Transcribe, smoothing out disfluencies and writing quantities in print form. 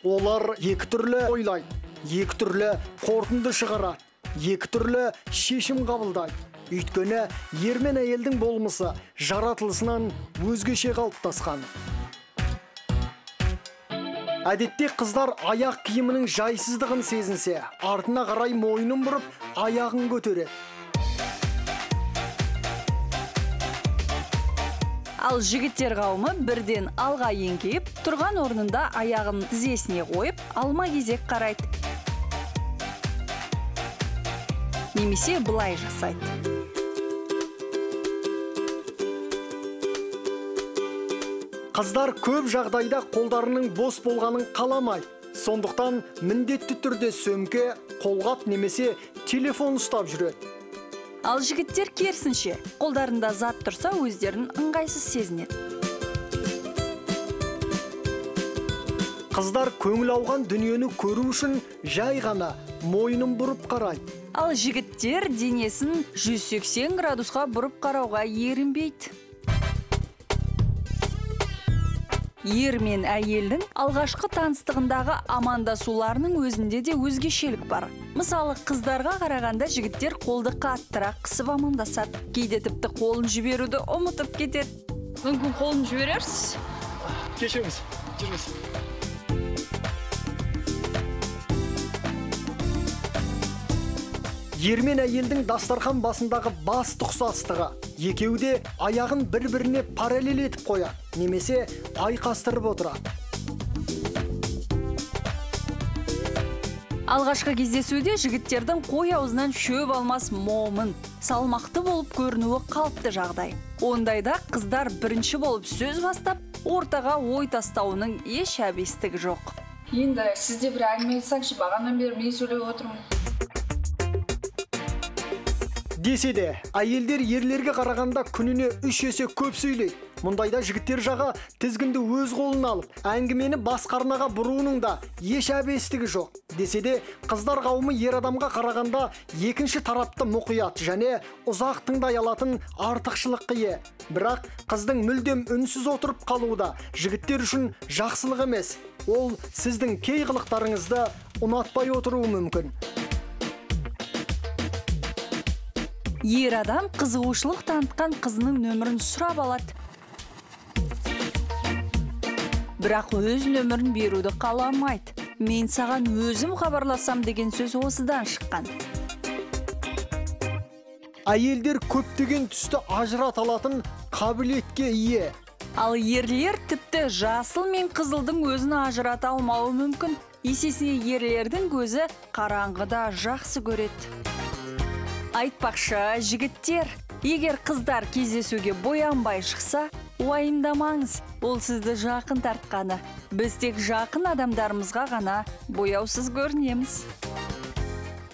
Олар екі түрлі ойлайды, екі түрлі қорытынды шығарады, екі түрлі шешім қабылдайды. Өйткені ер мен әйелдің болмысы жаратылысынан өзгеше қалыптасқан. Әдетте қыздар аяқ киімінің жайсыздығын сезінсе, артына қарай мойнын бұрып, аяғын көтереді. Ал жігіттер қауымы бірден алға еңкейіп, тұрған орнында аяғын тізесіне қойып, алма-кезек қарайды. Немесе былай жасайды. Қыздар көп жағдайда қолдарының бос болғанын қаламайды. Сондықтан міндетті түрде сөмке, қолғап немесе телефон ұстап жүреді. Ал жігіттер керісінше, қолдарында зат тұрса өздерін ыңғайсыз сезінеді. Қыздар көңіл ауған дүниені көру үшін жай ғана мойнын бұрып қарайды. Ал жігіттер денесін 180 градусқа бұрып қарауға ерінбейді. Ер мен әйелдің алғашқы таныстығындағы амандасуларының өзінде де өзгешелік бар. Мысалы, қыздарға қарағанда жігіттер қолды қаттырақ қысып амандасады. Кейде тіпті қолын жіберуді ұмытып кетеді. Мүмкін қолын жіберерсіз? Кешіріңіз, жүріңіз. Ер мен әйелдің дастархан басындағы басты ұқсастығы. Екеуі де аяғын бір-біріне параллель етіп қояды, немесе айқастырып отырады. Алғашқы кездесуде жігіттердің қой аузынан шөп алмас момын, салмақты болып көрінуі қалыпты жағдай. Ондайда қыздар бірінші болып сөз бастап, ортаға ой тастауының еш әбестігі жоқ. Енді сізде бір әңгіме айтсаңшы, бағанадан бері мен сөйлеп отырмын. Десе де, әйелдер ерлерге қарағанда күніне 3 есе көп сөйлейді. Мұндайда жігіттер жағы тізгінді өз қолына алып, әңгімені басқа арнаға бұруының да еш әбестігі жоқ. Десе де, қыздар қауымы ер адамға қарағанда екінші тарапты мұқият және ұзақ тыңдай алатын артықшылыққа ие. Бірақ қыздың мүлдем үнсіз отырып қалуы да жігіттер үшін жақсылық емес. Ол сіздің кей қылықтарыңызды ұнатпай отыруы мүмкін. Ер адам қызығушылық танытқан қызының нөмірін сұрап алады. Бірақ өз нөмірін беруді қаламайды. Мен саған өзім хабарласам деген сөз осыдан шыққан. Әйелдер көптеген түсті ажырата алатын қабілетке ие. Ал ерлер тіпті жасыл мен қызылдың өзін ажырата алмауы мүмкін. Есесіне ерлердің көзі қараңғыда жақсы көреді. Айтпақшы, жігіттер, егер қыздар кездесуге боянбай шықса, уайымдамаңыз, ол сізді жақын тартқаны. Біз тек жақын адамдарымызға ғана бояусыз көрінеміз.